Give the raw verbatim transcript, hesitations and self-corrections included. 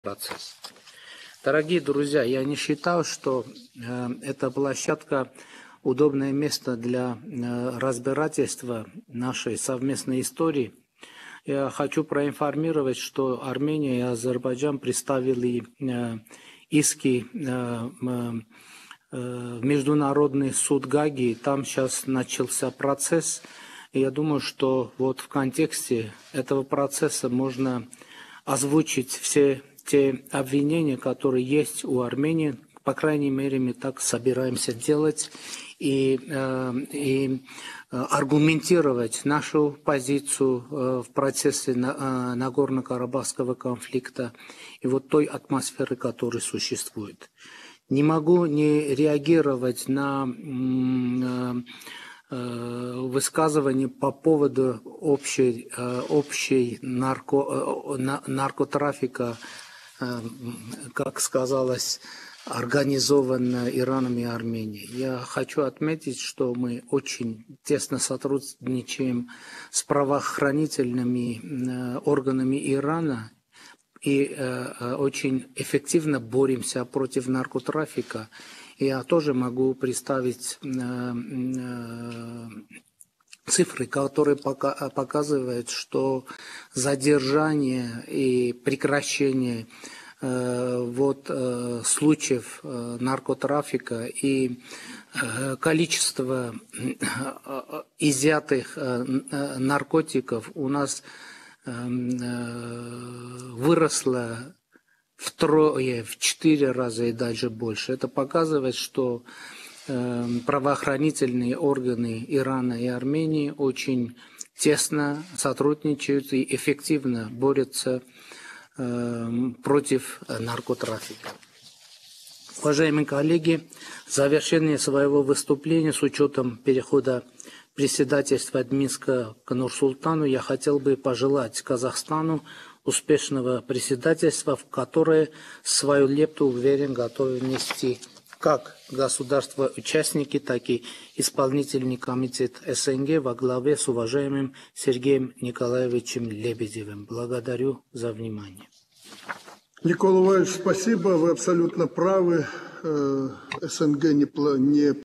процесс. Дорогие друзья, я не считаю, что э, эта площадка удобное место для э, разбирательства нашей совместной истории. Я хочу проинформировать, что Армения и Азербайджан представили э, иски э, э, в Международный суд Гаги. Там сейчас начался процесс. И я думаю, что вот в контексте этого процесса можно озвучить все те обвинения, которые есть у Армении. По крайней мере, мы так собираемся делать и, э, и аргументировать нашу позицию э, в процессе на, э, Нагорно-Карабахского конфликта и вот той атмосферы, которая существует. Не могу не реагировать на э, высказывание по поводу общей, общей нарко, наркотрафика, как сказалось, организованно Ираном и Арменией. Я хочу отметить, что мы очень тесно сотрудничаем с правоохранительными органами Ирана и очень эффективно боремся против наркотрафика. Я тоже могу представить э, э, цифры, которые пока, показывают, что задержание и прекращение э, вот, э, случаев э, наркотрафика и э, количество э, изъятых э, наркотиков у нас э, э, выросло втрое, в четыре раза и даже больше. Это показывает, что э, правоохранительные органы Ирана и Армении очень тесно сотрудничают и эффективно борются э, против наркотрафика. Уважаемые коллеги, в завершение своего выступления с учетом перехода председательства от Минска к Нур-Султану я хотел бы пожелать Казахстану успешного председательства, в которое свою лепту, уверен, готовы внести как государства-участники, так и исполнительный комитет СНГ во главе с уважаемым Сергеем Николаевичем Лебедевым. Благодарю за внимание. Николай Иванович, спасибо, вы абсолютно правы. СНГ не